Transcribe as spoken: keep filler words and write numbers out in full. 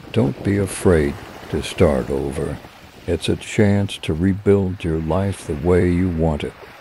Don't be afraid to start over. It's a chance to rebuild your life the way you want it.